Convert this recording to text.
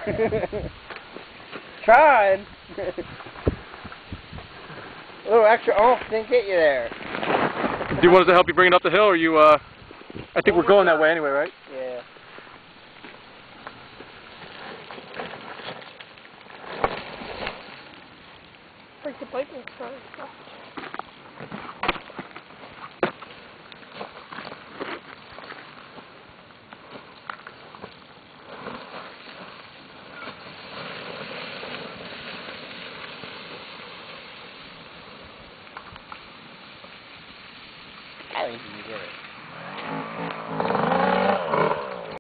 Tried. A little extra oomph didn't get you there. Do you want us to help you bring it up the hill, or you, I think we're going that way anyway, right? Yeah. Break the bike and start.